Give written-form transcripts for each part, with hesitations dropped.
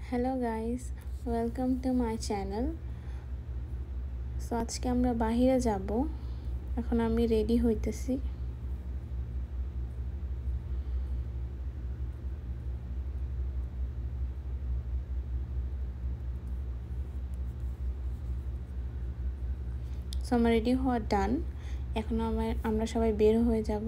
Hello guys, welcome to my channel. So আজকে আমরা বাহিরে যাব। এখন আমি রেডি হইতেছি। সো আমার রেডি হওয়া ডান। এখন আমরা সবাই বের হয়ে যাব।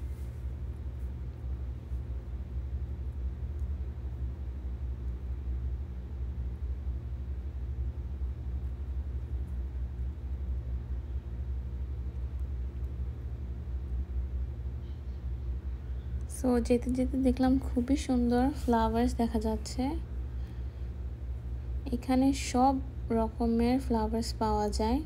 সো যেতে যেতে দেখলাম খুবই সুন্দর ফ্লাওয়ার্স দেখা যাচ্ছে। এখানে সব রকমের ফ্লাওয়ার্স পাওয়া যায়।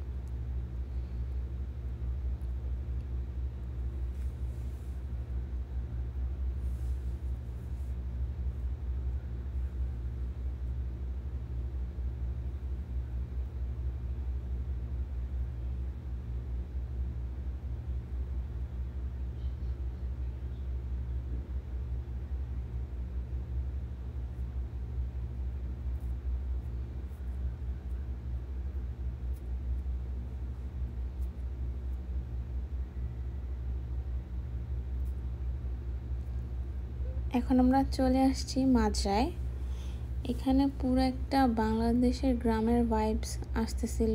এখন আমরা চলে আসছি মাজরায়। এখানে পুরো একটা বাংলাদেশের গ্রামের ভাইবস আসতেছিল।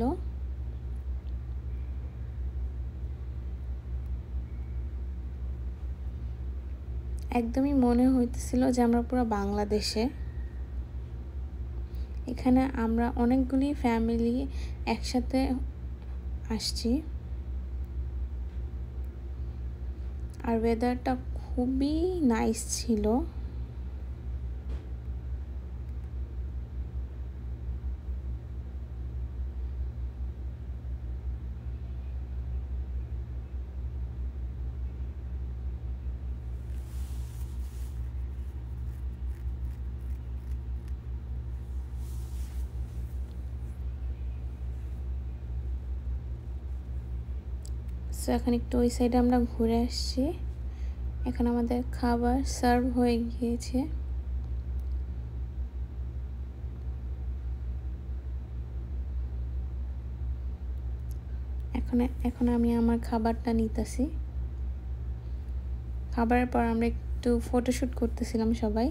একদমই মনে হইতেছিল যে আমরা পুরো বাংলাদেশে। এখানে আমরা অনেকগুলি ফ্যামিলি একসাথে আসছি। আর ওয়েদারটা খুবই নাইস ছিল। সো এখন একটু ওই সাইডে আমরা ঘুরে আসছি। এখন আমাদের খাবার সার্ভ হয়ে গিয়েছে। এখন আমি আমার খাবারটা নিতেছি। খাবারের পর আমরা একটু ফটোশ্যুট করতেছিলাম সবাই।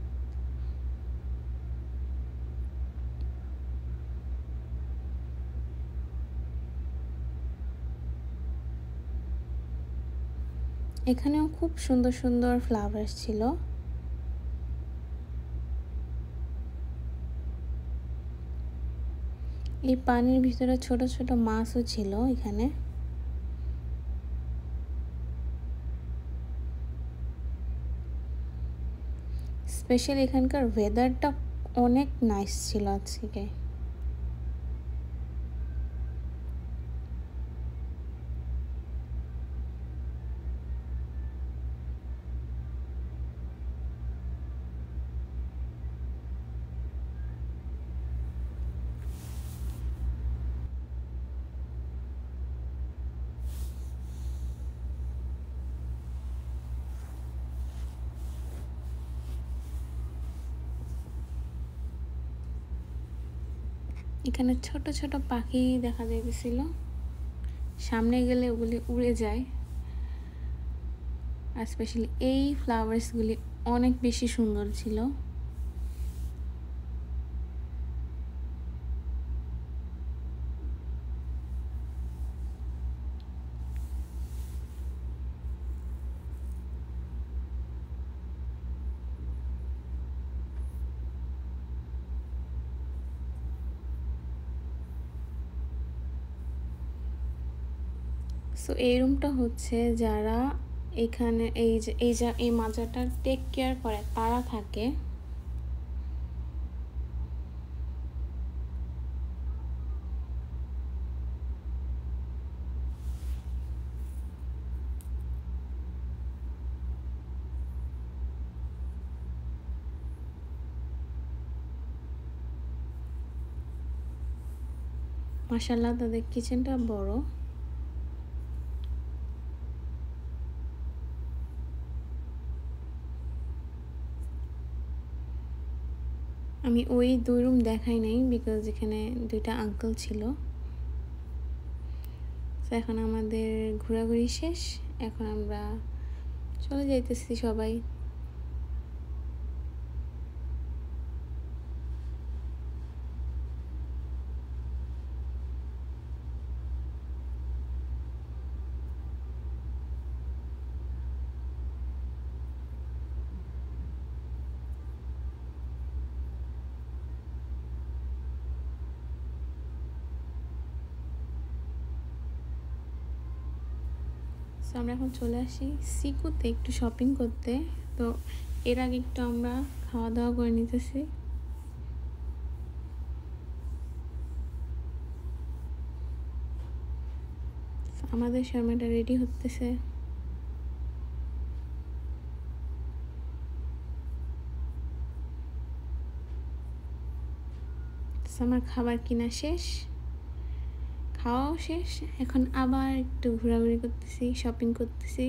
এখানেও খুব সুন্দর সুন্দর ফ্লাওয়ার্স ছিল। এই পানির ভিতরে ছোট ছোট মাছও ছিল এখানে। স্পেশালি এখানকার ওয়েদারটা অনেক নাইস ছিল আজকে। এখানে ছোট ছোট পাখি দেখা যাইতেছিল। সামনে গেলে ওগুলি উড়ে যায়। আর স্পেশালি এই ফ্লাওয়ার্সগুলি অনেক বেশি সুন্দর ছিল। সো এই রুমটা হচ্ছে যারা এখানে এই মাজাটা টেক কেয়ার করে তারা থাকে। মাশাআল্লাহ তাদের কিচেনটা বড়। আমি ওই 2 রুম দেখাই নাই বিকজ এখানে 2টা আঙ্কেল ছিল। তো এখন আমাদের ঘোরাঘুরি শেষ, এখন আমরা চলে যাইতেছি সবাই। সো আমরা এখন চলে আসি সিকুতে একটু শপিং করতে। তো এর আগে একটু আমরা খাওয়া দাওয়া করে নিতেছি। আমাদের শর্মাটা রেডি হতেছে। আমার খাবার কিনা শেষ, খাওয়াও শেষ, এখন আবার একটু ঘোরাঘুরি করতেছি, শপিং করতেছি।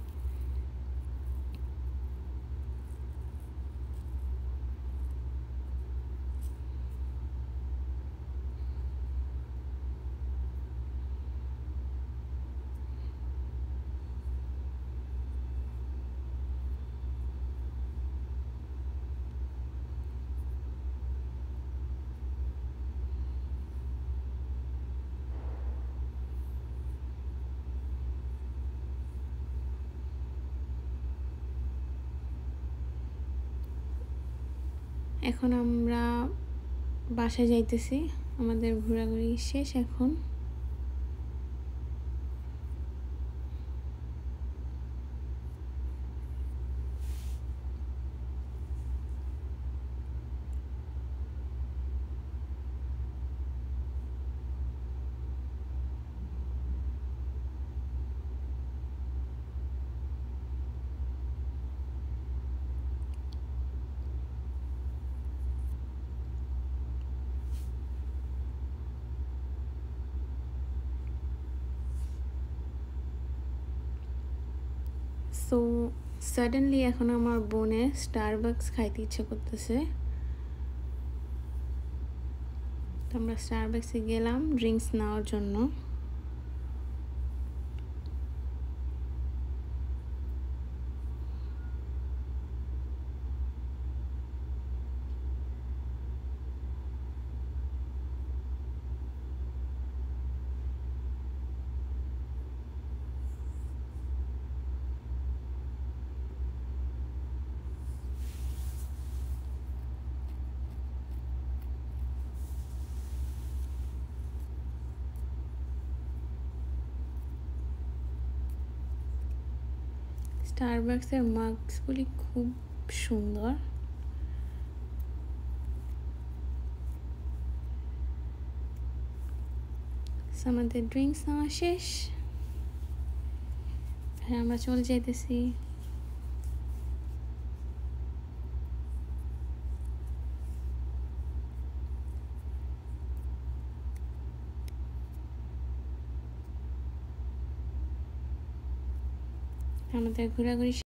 এখন আমরা বাসায় যাইতেছি, আমাদের ঘোরাঘুরি শেষ এখন। সো সাডেনলি এখন আমার বোনের স্টারবাকস খাইতে ইচ্ছে করতেছে। তো আমরা স্টারবাকসে গেলাম ড্রিঙ্কস নেওয়ার জন্য। স্টারবাকসের মাগসগুলি খুব সুন্দর। আমাদের ড্রিঙ্কস নেওয়া শেষ, আমরা চলে যাইতেছি। আমাদের ঘোরাঘুরি